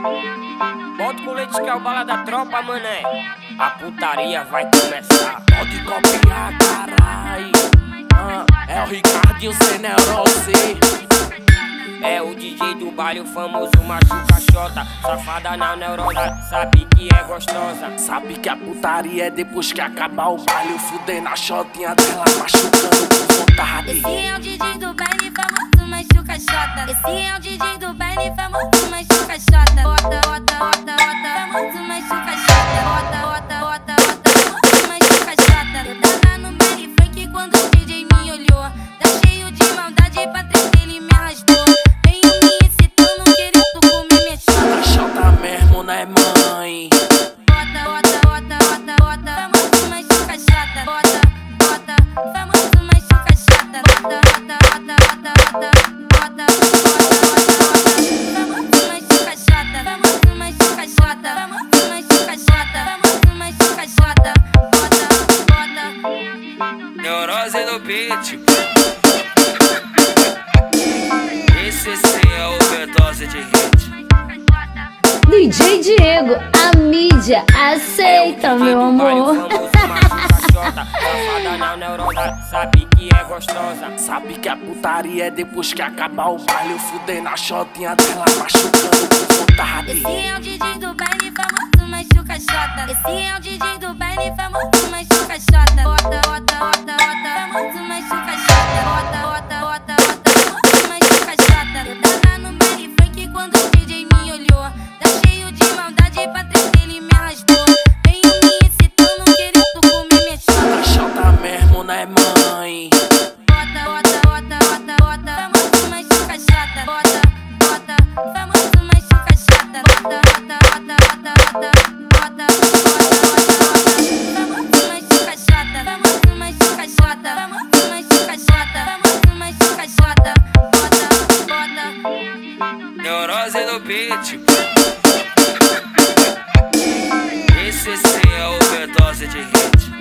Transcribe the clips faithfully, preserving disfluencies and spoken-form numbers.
Bota com leite que é o bala da tropa, mané. A putaria vai começar. Pode copiar, carai. Ah, é o Ricardinho sem neurose. É o D J do baile, o famoso machuca xota. Safada na neurona, sabe que é gostosa. Sabe que a putaria é depois que acabar o baile. Eu fudei na xotinha dela, machucando com vontade. Esse é o D J do baile, famoso machuca xota. Esse é o D J do baile, famoso machuca xota. Bota, bota, bota, bota, famoso machuca xota. Bota, bota, bota, bota, famoso machuca xota. Eu tava no baile funk quando o D J me olhou. Tá cheio de maldade pra trás, ele me arrastou. Veio me excitando, querendo comer minha xota. A xota mesmo, né, mãe? Bota, bota, bota, bota, bota, famoso machuca xota. Bota, bota, famoso machuca xota. Bota, bota, bota, bota, bota, bota, bota, famoso machuca xota. Famoso machuca xota. Famoso machuca xota. Famoso machuca xota. Bota, bota. Neurose no beat. Esse sim é o overdose de hit. D J Diego, a mídia aceita, meu amor. Safada na neurona, sabe que é gostosa. Sabe que a putaria é depois que acabar o baile. Eu fudei na xotinha dela, machucando com vontade. Esse é o D J do baile, famoso machuca xota. Esse é o D J do baile, famoso machuca xota. Bota, bota, bota, bota, famoso machuca xota. Bota, bota, bota, bota, famoso machuca xota. Eu tava no baile funk quando o D J me olhou. Tá cheio de maldade pra trás, ele me arrastou. Veio me excitando, querendo comer minha xota. A xota mesmo, né, mãe? Bota, bota, bota, bota, bota, famoso machuca xota. Bota, bota, famoso machuca xota. Bota, bota, bota, bota, bota, bota, famoso machuca xota. Famoso machuca xota. Famoso machuca xota. Famoso machuca xota. Bota, bota. Neurose no beat. Esse sim é o overdose de hit.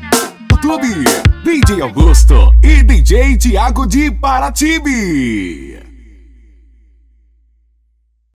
YouTube, D J Augusto e D J Thiago de Paratibe.